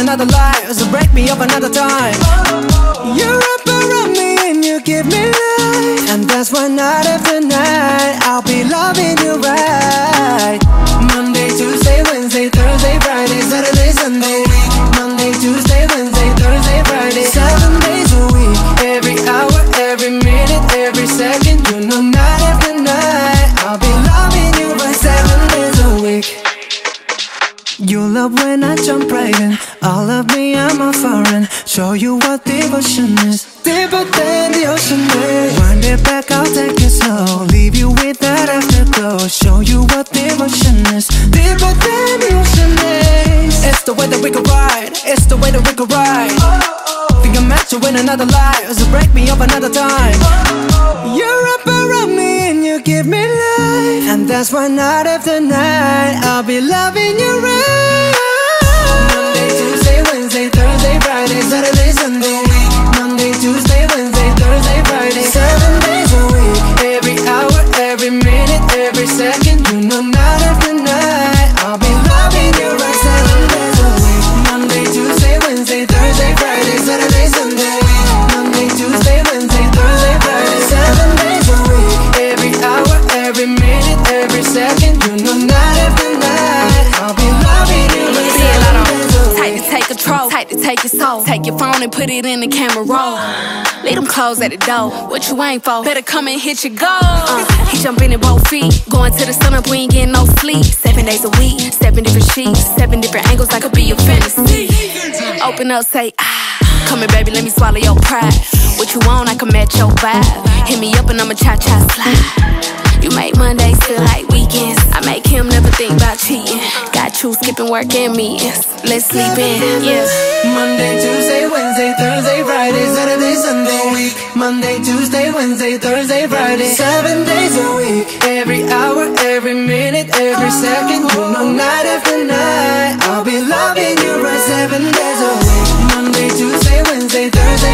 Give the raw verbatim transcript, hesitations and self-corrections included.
another life, so break me up another time. You wrap around me and you give me life, and that's why night after night I'll be loving you right. Monday, Tuesday, Wednesday, Thursday, Friday, Saturday, Sunday. Monday, Tuesday, Wednesday, Thursday, Friday, seven days a week. Every hour, every minute, every second, you know night after night I'll be loving you right seven days a week. You love when I jump right in. All of me, I'm a foreign. Show you what devotion is, deeper than the ocean is. Wind it back, I'll take it slow, leave you with that afterglow. Show you what devotion is, deeper than the ocean is. It's the way that we could ride, it's the way that we could ride. Think I'm meant to win another life, so break me up another time. You wrap around me and you give me life, and that's why night after night I'll be loving you right. Monday, Tuesday, Wednesday, Thursday, Friday, Saturday, Sunday. Monday, Tuesday, Wednesday, Thursday, Friday, seven days a week. Every hour, every minute, every second, you know night after night I'll be loving you right seven days a week. Monday, Tuesday, Wednesday, Thursday, Friday, Saturday, Sunday. Monday, Tuesday, Wednesday, Thursday, Friday, seven days a week. Every hour, every minute, every second, you know night after night I'll be loving you right seven days a week. Tight to take control, tight to take your soul. Take your phone and put it in the camera roll. Leave them clothes at the door. What you ain't for? Better come and hit your goal. Uh, he jumping in both feet, going to the sun up, we ain't getting no sleep. Seven days a week, seven different sheets, seven different angles, I could be your fantasy. Open up, say ah. Come here, baby, let me swallow your pride. What you want, I can match your vibe. Hit me up and I'ma cha-cha slide. You make Mondays feel like weekends. I make him never think about cheating. Got you skipping work and meetings. Let's sleep in, yeah. Monday, Tuesday, Wednesday, Thursday, Friday, Saturday, Sunday. Monday, Tuesday, Wednesday, Thursday, Friday, seven days a week. Every hour, every minute, every second, you know night after night I'll be loving you right seven days a week. Monday, Tuesday, Wednesday, Thursday,